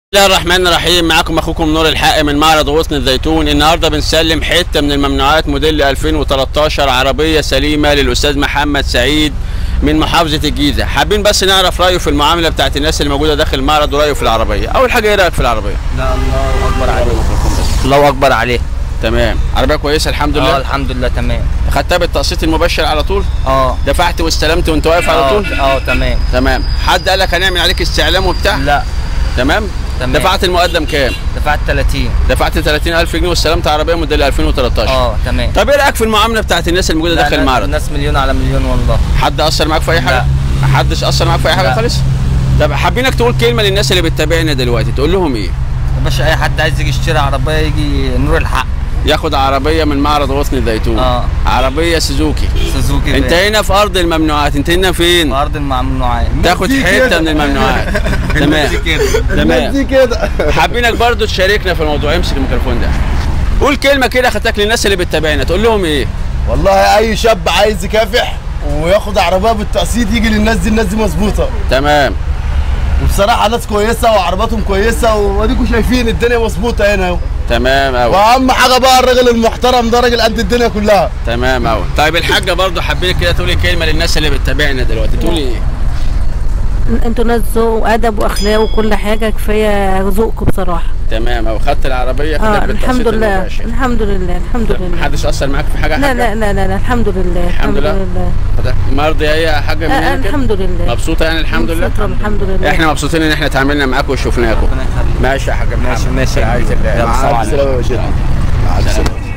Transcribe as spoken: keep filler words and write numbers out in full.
بسم الله الرحمن الرحيم. معاكم اخوكم نور الحق من معرض غصن الزيتون. النهارده بنسلم حته من الممنوعات موديل ألفين وتلتاشر، عربيه سليمه للاستاذ محمد سعيد من محافظه الجيزه. حابين بس نعرف رايه في المعامله بتاعت الناس اللي موجوده داخل المعرض ورايه في العربيه. اول حاجه ايه رايك في العربيه؟ لا الله اكبر عليه. الله اكبر عليه. تمام. عربيه كويسه الحمد لله. اه الحمد لله تمام. خدتها بالتقسيط المباشر على طول؟ اه. دفعت واستلمت وانت واقف على طول؟ اه تمام. تمام. حد قال لك هنعمل عليك استعلام وبتاع؟ لا. تمام؟ تمام. دفعت المقدم كام؟ دفعت ثلاثين. دفعت ثلاثين ألف جنيه واستلمت عربيه موديل ألفين وتلتاشر. اه تمام. طب ايه رايك في المعامله بتاعت الناس اللي موجوده داخل المعرض؟ الناس مليون على مليون والله. حد اثر معاك في اي حاجه؟ لا. محدش اثر معاك في اي حاجه خالص؟ طب حابينك تقول كلمه للناس اللي بتتابعنا دلوقتي، تقول لهم ايه؟ يا باشا اي حد عايز يجي يشتري عربيه يجي نور الحق ياخد عربيه من معرض غصن الزيتون. اه عربيه سوزوكي. سوزوكي. انت هنا في ارض الممنوعات، انت هنا فين؟ في ارض الممنوعات. تاخد حته من الممنوعات. تمام تمام كده. حابينك برضو تشاركنا في الموضوع. امسك الميكروفون ده، قول كلمه كده خدتك للناس اللي بتتابعنا، تقول لهم ايه؟ والله اي شاب عايز يكافح وياخد عربيه بالتقسيط يجي للناس دي. الناس دي مظبوطه تمام. وبصراحه ناس كويسه وعرباتهم كويسه، واديكم شايفين الدنيا مظبوطه هنا اهو. تمام قوي. واهم حاجه بقى الراجل المحترم ده راجل قد الدنيا كلها. تمام قوي. طيب الحاجه برضو حابين كده تقولي كلمه للناس اللي بتتابعنا دلوقتي، تقولي ايه؟ انتوا ناس ذوق وادب واخلاق وكل حاجه، كفايه ذوقكم بصراحه. تمام. او خدت العربيه اه الحمد لله الحمد لله الحمد لله. محدش اثر معاك في حاجه؟ لا لا لا لا الحمد لله الحمد لله. مرضيه اي حاجه من هنا كده؟ الحمد لله. مبسوطه يعني؟ الحمد لله الحمد لله. احنا مبسوطين ان احنا اتعاملنا معاكم وشفناكم. ماشي يا حاج. ماشي ماشي. عايز الله. مع السلامه. مع السلامه.